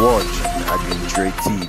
watching Adventure TV.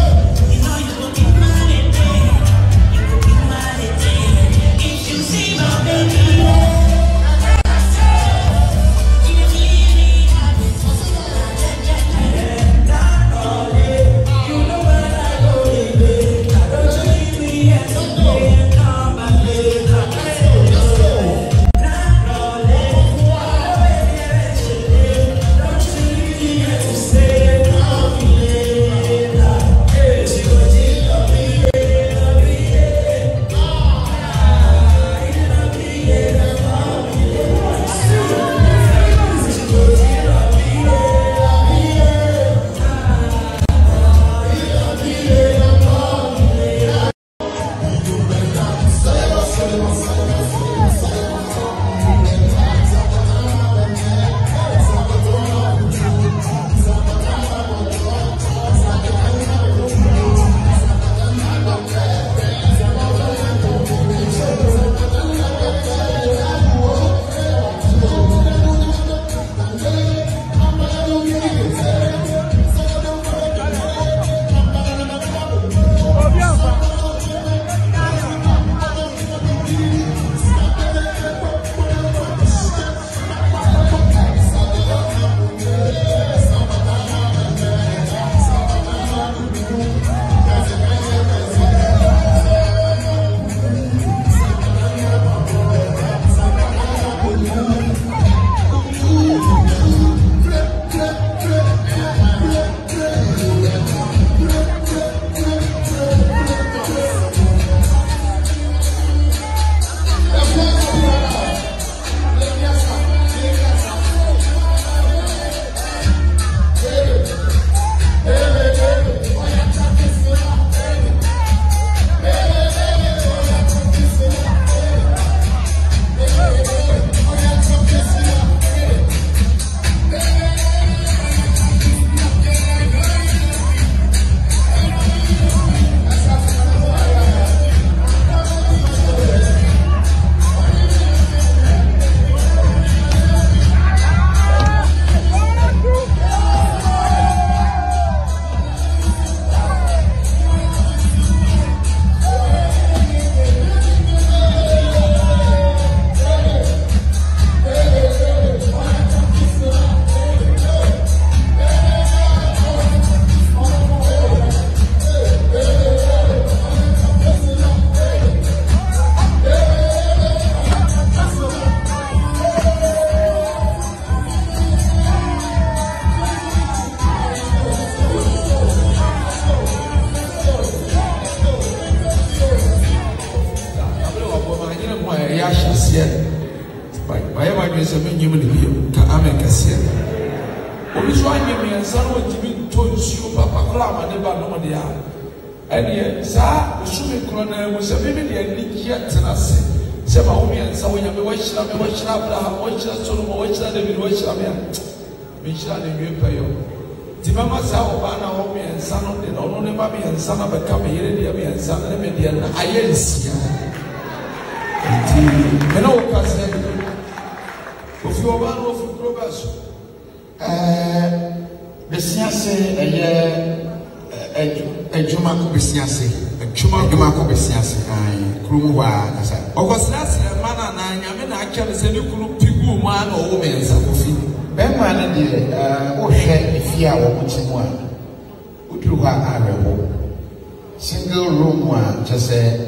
Single room one, just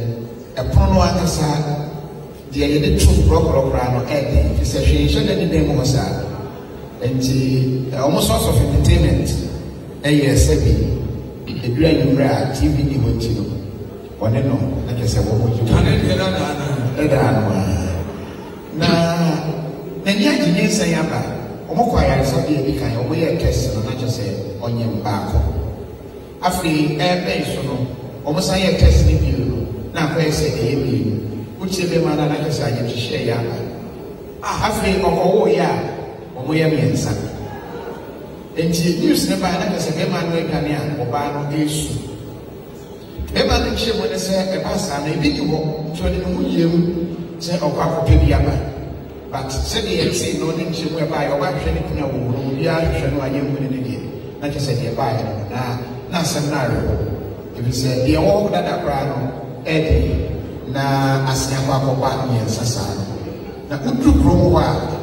a prono answer. The other two program Eddie, it's a shade any name was that. And almost source of entertainment. A yes, a grand rare TV Nivotino. One and all, like I said, what you can now, then yet you didn't say about Omoquire something you can away a test and not just say on your back. After air base, almost I have tested you. Now, I say, which is the man I decided to share. After oh, yeah, or we are being son. And she used the man as a man who can or ban issue. Ever the ship when I say a pastor, maybe you won't turn in say, oh, Papa Pibiama. But said the say no, didn't you whereby your wife shall know, yeah, you shall know I am winning again. na kyerɛ sɛ deɛ baeɛ no na asɛm no awerɛ ɛfiri sɛ deɛ wɔwɔ dada koraa no ɛde na asea kɔ akɔba mmiɛnsa saa no na woduru kurom hɔ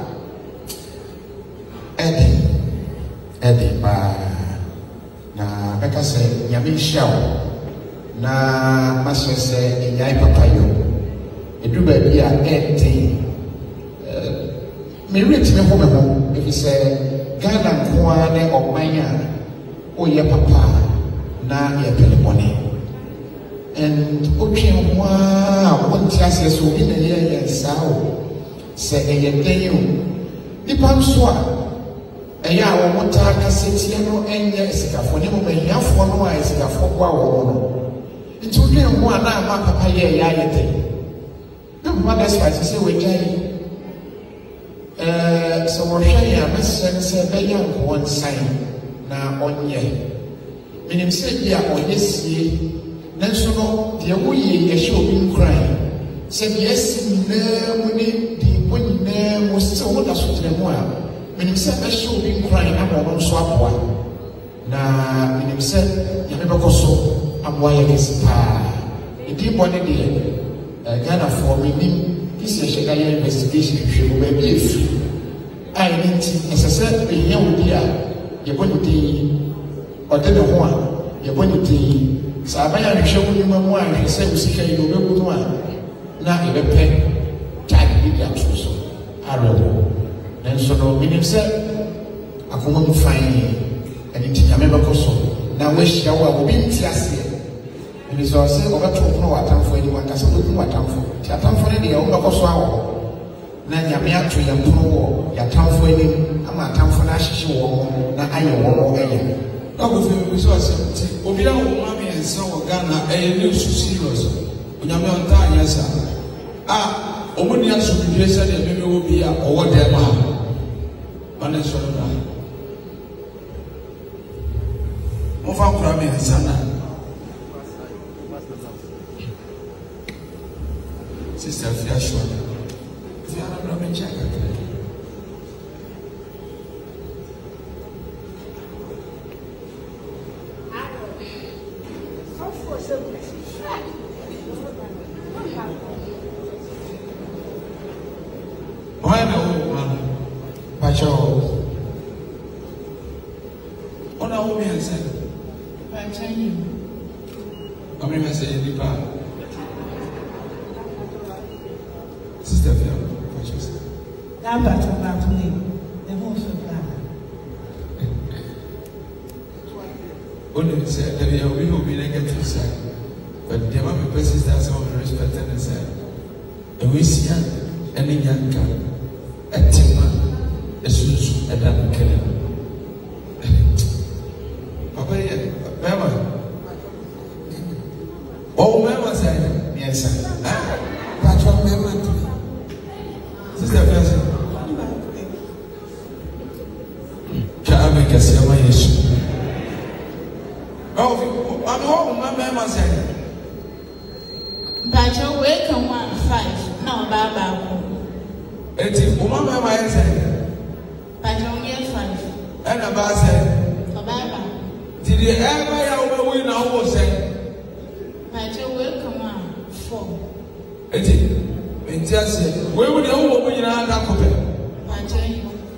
a ɛde paa na bɛka sɛ nyame nhyia wo na masɛ sɛ ɛnyae papa yo ɛduru baabi a ɛnten meretumi ho me ho ɛfiri sɛ Ghana nko ara ne ɔman a woyɛ papa na yɛpɛle bɔne and wotwe ho a wonte aseɛ sɛ obi na yɛyɛ saa o sɛ ɛyɛ dɛn o nipa nso a ɛyɛ a wɔn taa kasetie no ɛnyɛ sikafoɔ ne mmom ahiafoɔ no a sikafoɔ boa wɔn no nti wotwe ho a na ama papa yɛ ayɛ dɛn na papa da sɛ sɛ wɔagya yi sɛ wɔhwɛ yɛ a mɛsrɛ no sɛ bɛyɛ nkoɔ nsan na ɔnyɛ menim sɛ bi a ɔyɛ sie nanso no deɛ woyɛ yɛhyɛ obi nkran sɛ deɛ asi nyinaa mu ne deɛ bɔ nyinaa mu sɛ woda so gyina mu a menim sɛ bɛhyɛ obi nkran ama ɔno nso aboa na menim sɛ nyame bɛkɔ so aboa yɛ kɛse paa ɛdi bɔ ne deɛ Ghanafoɔ menim kisi ɛhyɛ da yɛ investigation hwehwɛ mu baabi ɛfiri a ɛne nti ɛsɛ sɛ ɛhia wo bi a yɛbɔ ne din ɔde ne ho a yɛbɔ ne din sɛ aban ahwehwɛ wo nnwuma mu a hwɛ sɛ wo sika yi na wobɛgu no a na yɛbɛpɛ taade bi de ato so awerɛho nanso no menim sɛ akoma mu fan ɛne nti nyame bɛkɔ so na woahyia wo a obi nti aseɛ ɛbi sɛ ɔsɛ ɔbɛto pono wɔ atamfoɔ anim ankasa wobɛkum w'atamfoɔ nti atamfoɔ no deɛ wobɛkɔ so awɔ na nyame ato yɛn pono wɔ yɛatamfoɔ anim ama atamfoɔ no ahyehyɛ wɔn ho na ayɛ wɔn ho ɛyɛ Ọkùnrin fi sọ ọsẹ ti obi a wọn máa mi ẹnsa wọ Ghana ẹyẹ ní oṣù serious onyame ọ̀ntá àyẹ sá ọmọ ní asomdwe sẹ́ni ẹ̀mí mi wọ bi a ọwọ́ dẹ́ máa wọn ní sọ̀rọ̀ náà wọ́n fa nkura mi ẹnsa náà sista fi aṣọ fi ara mi nkyɛn kakra. Why no? Pacho Ona wo mi ansa. Pacho yi. Ame me say nipa. Sister Fia, Pacho. Da Pacho ba to ni. The whole so plan. Only say that we will be negative side. But the amount of sisters are respected and said, and we see any young girl. Etima esusu edan kele papa ye mama oh mama say yes sir patron mama sister Francis ka make us yama yesu oh mama say Pacho wake on 1-5 no baba. Eti umama ma yese Pacho ye 5 ena ba se baba. Ti di eba ya wo wi na wo se Pacho wake on 4 eti enti ase we wo de wo wo nyina da kope Pacho yi.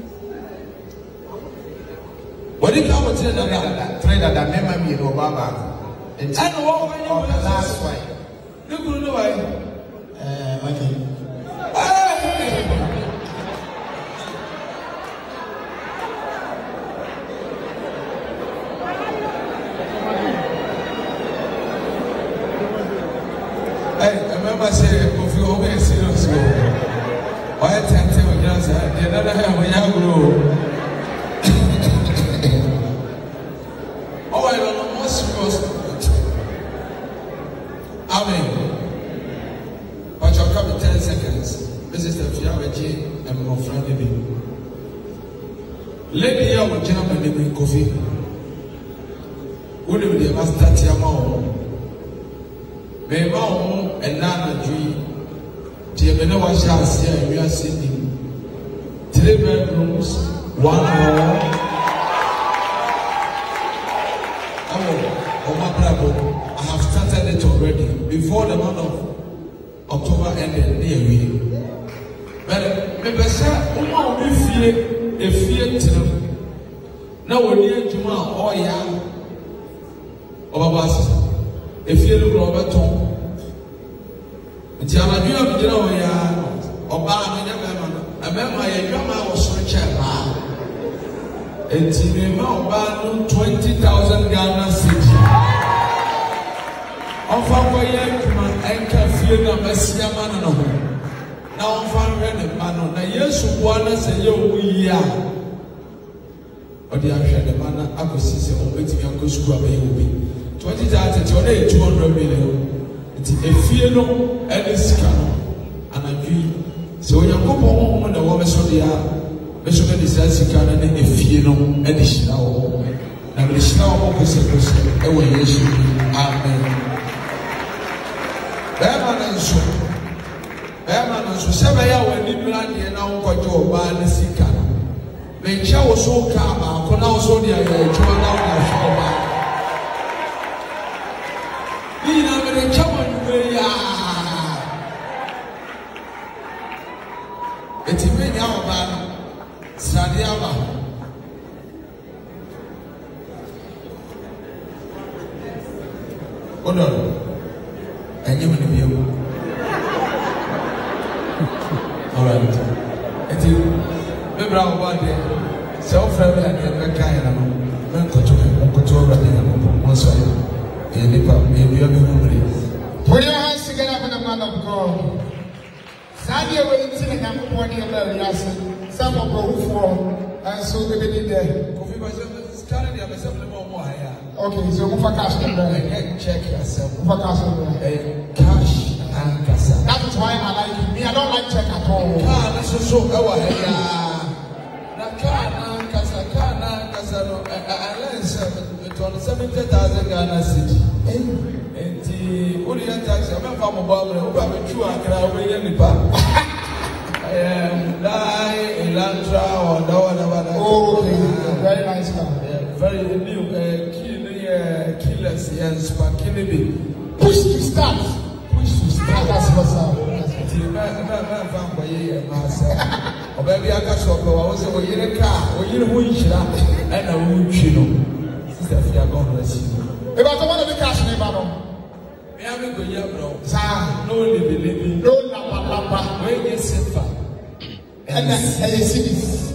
Wadi ka wo tire da trader da mema mi no baba enti ana wo wo ni wo last one ni kuru no wai okay I remember saying, if you always serious, why can't you just say, the other hand when you grow? Oh, I don't know, more serious. Amen. But you'll come in 10 seconds. This is the Fiawaji and my friend. Lady, I will jump and give me coffee. Would you be a master? Mema o ena na dwi tie me na wa sha ase a wi ase ni 3 bedrooms 1 hall parable, I have started it already before the month of October ended near me. But maybe say, "Oh, we fear to now we need to know, oh yeah, Obabas, if you look over Tom, it's a idea of the Obama, I remember my grandma was rich and it's in the amount 20,000 Ghana city. On Famba Yankman, Anchor Field of Messia Man. Now on Famba Manon, a years of one as a year. Or the Asha the Mana Agosis or waiting Uncle Scrub will be 20,000 to 200 million. It's a field and it's canon. And I agree. So when you go home on the woman, so they are. Bishop decides to carry a few additional. And the snow opposite away. Amen. Bearman and so. Bearman and so. 7 hours when you land here now, what you are buying the sick. When you was so calm, I could now so near you. You know, when you come on, it's a big hour. Sadiaba. Hold on. And you will be able. All right. It is maybe I'll want it. Self-family and the kind of men control running one side. And the pub may be a memory. Put your hands together for the man of God. Sadia will sit in a morning about Yasin. Some of those for and so they did there. Okay, so move a cash and check yourself. Move a cash and cash. That is why I like me. I don't like check at all. This is so our head. I learned 70,000 Ghana city. And the Urian tax, I'm not from a bubble, who have a true and away in the park. Elantra or oh, very nice car. Very new killers and Spakilibi. Push to start. Push to start. That's what's up. Oh, baby, I got so go. I was a car, or you know, and a wood chino. Sister, if you are going to receive. If I don't want to be cash in the bottom. No, living. No, Lapa. Where is it? And I see this.